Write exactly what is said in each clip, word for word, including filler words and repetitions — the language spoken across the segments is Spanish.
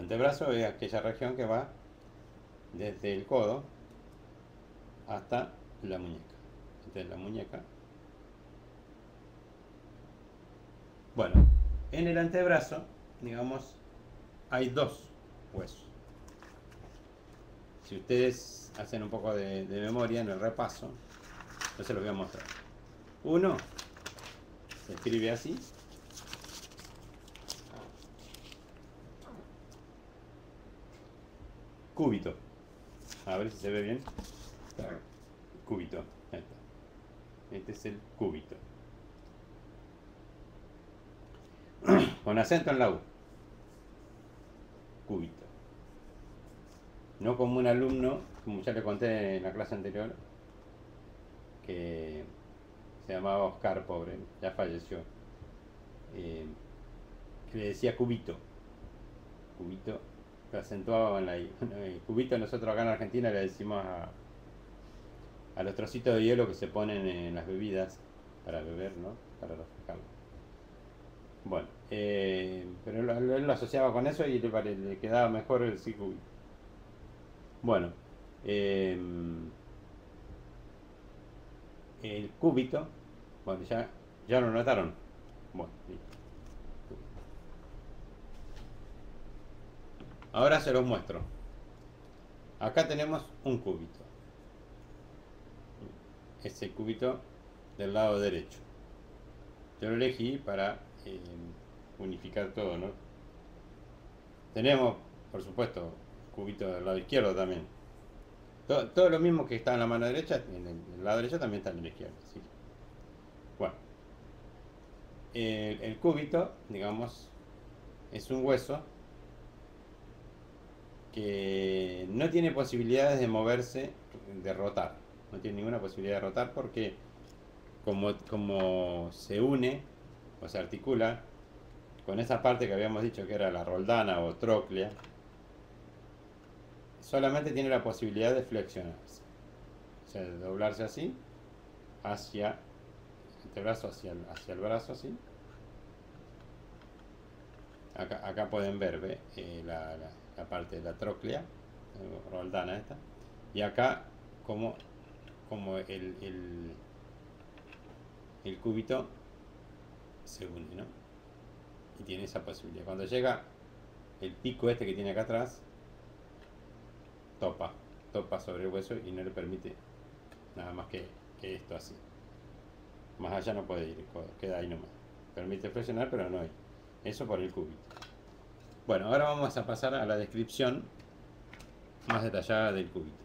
antebrazo es aquella región que va desde el codo hasta la muñeca. Desde la muñeca. Bueno, en el antebrazo, digamos, hay dos huesos. Si ustedes hacen un poco de, de memoria en el repaso, yo se los voy a mostrar. Uno se escribe así. Cúbito. A ver si se ve bien. Cúbito. Ahí está. Este es el cúbito. Con acento en la U. Cúbito. No como un alumno, como ya le conté en la clase anterior, que se llamaba Oscar, pobre, ya falleció, eh, que le decía cubito. Cubito, lo acentuaba en la I. Cubito nosotros acá en Argentina le decimos a, a los trocitos de hielo que se ponen en las bebidas para beber, ¿no? Para refrescarlo. Bueno, eh, pero él, él lo asociaba con eso y le, le quedaba mejor el sí cubito. Bueno, eh, el cúbito, bueno, ya, ya lo notaron. Bueno, listo. Ahora se los muestro. Acá tenemos un cúbito. Es el cúbito del lado derecho. Yo lo elegí para eh, unificar todo, ¿no? Tenemos, por supuesto, cúbito del lado izquierdo también. Todo, todo lo mismo que está en la mano derecha, en el, el lado derecho también está en la izquierda. ¿Sí? Bueno, el, el cúbito, digamos, es un hueso que no tiene posibilidades de moverse, de rotar. No tiene ninguna posibilidad de rotar porque como, como se une o se articula con esa parte que habíamos dicho que era la roldana o tróclea, solamente tiene la posibilidad de flexionarse. O sea, de doblarse así, hacia el antebrazo, hacia el, hacia el brazo así. Acá, acá pueden ver, ¿ve? Eh, la, la, la parte de la tróclea, eh, roldana esta. Y acá como, como el, el, el cúbito se une, ¿no? Y tiene esa posibilidad. Cuando llega el pico este que tiene acá atrás, topa, topa sobre el hueso y no le permite nada más que, que esto así. Más allá no puede ir, queda ahí nomás. Permite flexionar, pero no hay. Eso por el cúbito. Bueno, ahora vamos a pasar a la descripción más detallada del cúbito.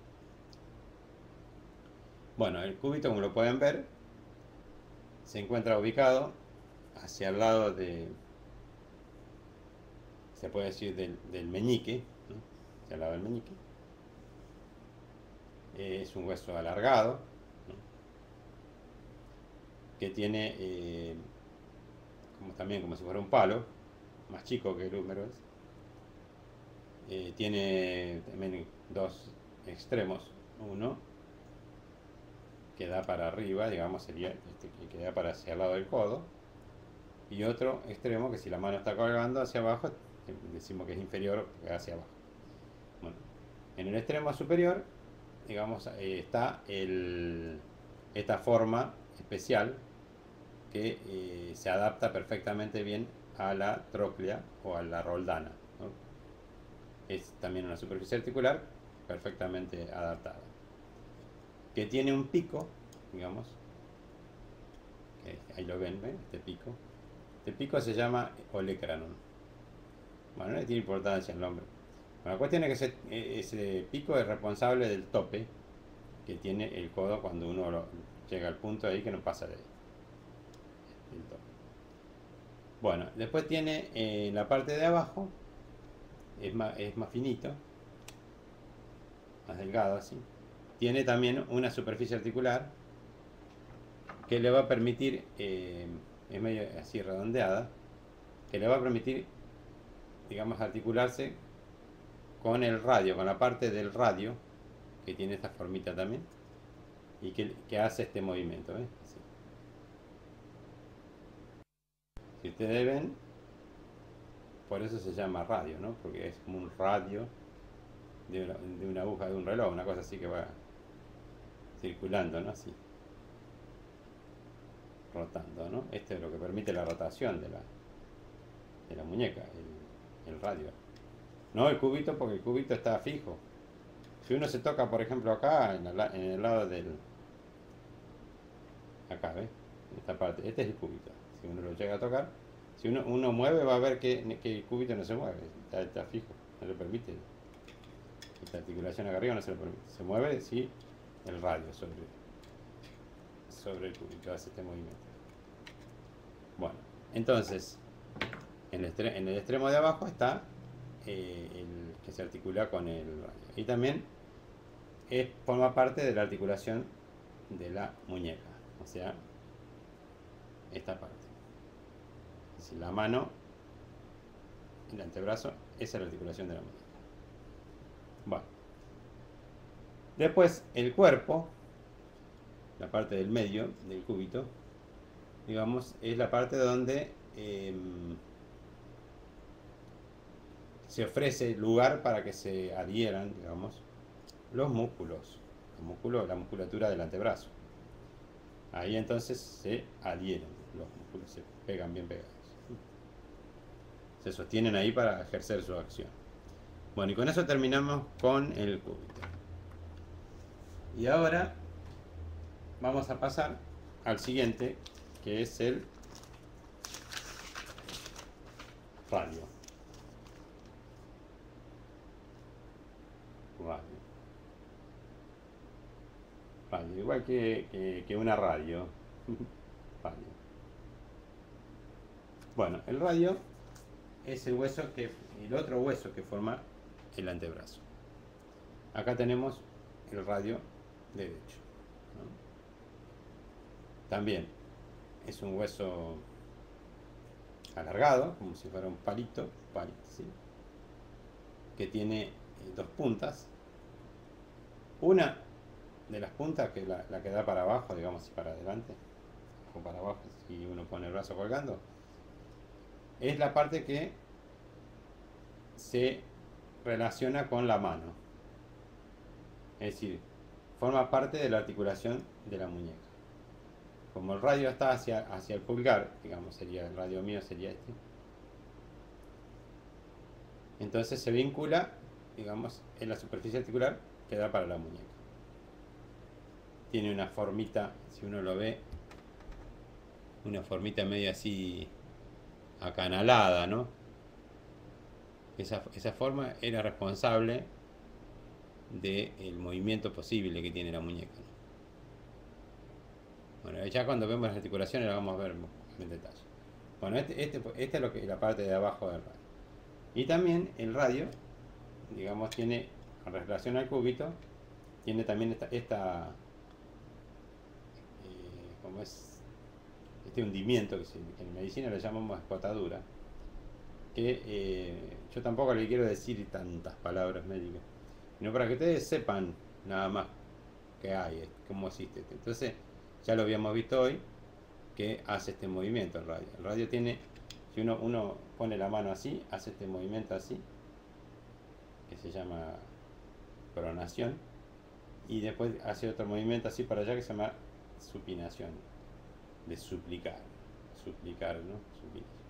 Bueno, el cúbito, como lo pueden ver, se encuentra ubicado hacia el lado de, se puede decir, del, del meñique, ¿no? Hacia el lado del meñique. Eh, es un hueso alargado, ¿no? Que tiene eh, como, también como si fuera un palo, más chico que el húmero es. Eh, tiene también dos extremos, uno que da para arriba, digamos sería este que da para hacia el lado del codo, y otro extremo que si la mano está colgando hacia abajo, decimos que es inferior, hacia abajo. Bueno, en el extremo superior, digamos, eh, está el, esta forma especial que eh, se adapta perfectamente bien a la tróclea o a la roldana, ¿no? Es también una superficie articular perfectamente adaptada, que tiene un pico, digamos, que ahí lo ven, ¿ven? Este pico. Este pico se llama olecranon. Bueno, no le tiene importancia el nombre. Bueno, la cuestión es que ese, ese pico es responsable del tope que tiene el codo cuando uno lo, llega al punto ahí que no pasa de ahí. El tope. Bueno, después tiene eh, la parte de abajo, es más, es más finito, más delgado así. Tiene también una superficie articular que le va a permitir, eh, es medio así redondeada, que le va a permitir, digamos, articularse con el radio, con la parte del radio, que tiene esta formita también, y que, que hace este movimiento, ¿ves? Así. Si ustedes ven, por eso se llama radio, ¿no? Porque es como un radio de una, de una aguja de un reloj, una cosa así que va circulando, ¿no? Así, rotando, ¿no? Esto es lo que permite la rotación de la, de la muñeca, el, el radio. No el cubito, porque el cubito está fijo. Si uno se toca, por ejemplo, acá, en el, en el lado del... Acá, ¿ves? En esta parte, este es el cubito. Si uno lo llega a tocar, si uno, uno mueve, va a ver que, que el cubito no se mueve, está, está fijo, no le permite. Esta articulación acá arriba no se lo permite. Se mueve, sí, el radio sobre, sobre el cubito, hace este movimiento. Bueno, entonces, en el, en el extremo de abajo está eh, el que se articula con el radio. Y también es, forma parte de la articulación de la muñeca, o sea, esta parte. Es decir, la mano, el antebrazo, esa es la articulación de la muñeca. Bueno. Después el cuerpo, la parte del medio del cúbito, digamos, es la parte donde eh, se ofrece lugar para que se adhieran, digamos, los músculos, los músculos, la musculatura del antebrazo. Ahí entonces se adhieren, los músculos se pegan bien pegados. Se sostienen ahí para ejercer su acción. Bueno, y con eso terminamos con el cúbito. Y ahora vamos a pasar al siguiente, que es el radio. Radio. Radio, igual que, que, que una radio. Radio. Bueno, el radio es el hueso que, el otro hueso que forma el antebrazo. Acá tenemos el radio derecho, ¿no? También es un hueso alargado, como si fuera un palito, palito, ¿sí? Que tiene eh, dos puntas. Una de las puntas, que la, la que da para abajo, digamos, y para adelante, o para abajo, si uno pone el brazo colgando, es la parte que se relaciona con la mano. Es decir, forma parte de la articulación de la muñeca. Como el radio está hacia, hacia el pulgar, digamos, sería el radio mío, sería este. Entonces se vincula, digamos, en la superficie articular que da para la muñeca. Tiene una formita, si uno lo ve, una formita medio así acanalada, ¿no? Esa, esa forma era responsable del movimiento posible que tiene la muñeca, ¿no? Bueno, ya cuando vemos las articulaciones la vamos a ver en detalle. Bueno, este, este, este es lo que, la parte de abajo del radio. Y también el radio, digamos, tiene, en relación al cúbito, tiene también esta, esta eh, como es, este hundimiento que, se, que en medicina le llamamos escotadura, que eh, yo tampoco le quiero decir tantas palabras médicas, sino para que ustedes sepan nada más que hay, cómo existe. Entonces, ya lo habíamos visto hoy, que hace este movimiento el radio. El radio tiene, si uno, uno pone la mano así, hace este movimiento así, que se llama pronación, y después hace otro movimiento así para allá que se llama supinación, de suplicar, suplicar, ¿no? Supinación.